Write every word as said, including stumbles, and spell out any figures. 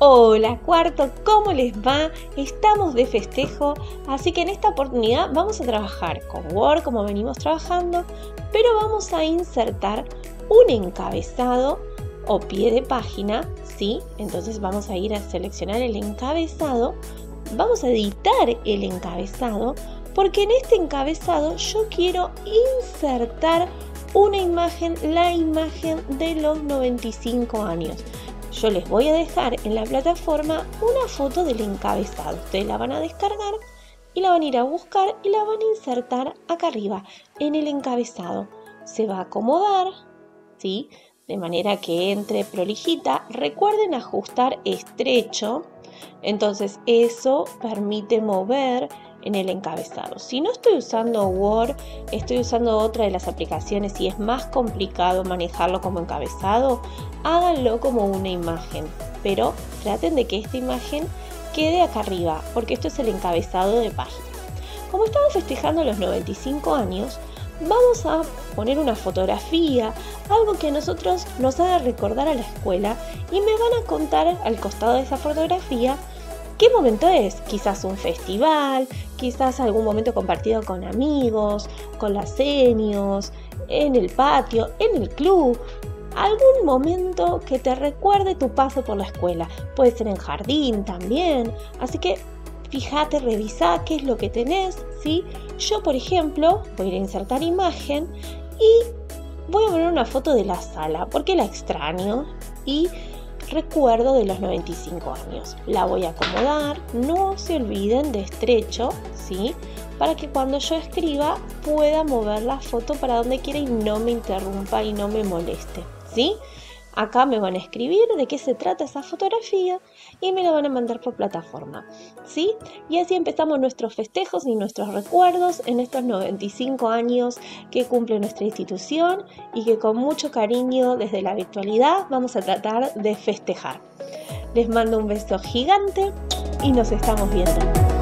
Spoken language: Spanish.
Hola cuarto, ¿cómo les va? Estamos de festejo, así que en esta oportunidad vamos a trabajar con Word como venimos trabajando, pero vamos a insertar un encabezado o pie de página, ¿sí? Entonces vamos a ir a seleccionar el encabezado, vamos a editar el encabezado, porque en este encabezado yo quiero insertar una imagen, la imagen de los noventa y cinco años. Yo les voy a dejar en la plataforma una foto del encabezado. Ustedes la van a descargar y la van a ir a buscar y la van a insertar acá arriba en el encabezado. Se va a acomodar, ¿sí? De manera que entre prolijita. Recuerden ajustar estrecho. Entonces eso permite mover en el encabezado. Si no estoy usando Word, estoy usando otra de las aplicaciones y es más complicado manejarlo como encabezado, háganlo como una imagen, pero traten de que esta imagen quede acá arriba, porque esto es el encabezado de página. Como estamos festejando los noventa y cinco años, vamos a poner una fotografía, algo que a nosotros nos haga recordar a la escuela, y me van a contar al costado de esa fotografía ¿qué momento es? Quizás un festival, quizás algún momento compartido con amigos, con las senios, en el patio, en el club. Algún momento que te recuerde tu paso por la escuela. Puede ser en jardín también. Así que fíjate, revisa qué es lo que tenés, ¿sí? Yo, por ejemplo, voy a ir a insertar imagen y voy a poner una foto de la sala porque la extraño y recuerdo de los noventa y cinco años. La voy a acomodar, no se olviden de estrecho, ¿sí? Para que cuando yo escriba pueda mover la foto para donde quiera y no me interrumpa y no me moleste, ¿sí? Acá me van a escribir de qué se trata esa fotografía y me la van a mandar por plataforma, ¿sí? Y así empezamos nuestros festejos y nuestros recuerdos en estos noventa y cinco años que cumple nuestra institución y que con mucho cariño desde la virtualidad vamos a tratar de festejar. Les mando un beso gigante y nos estamos viendo.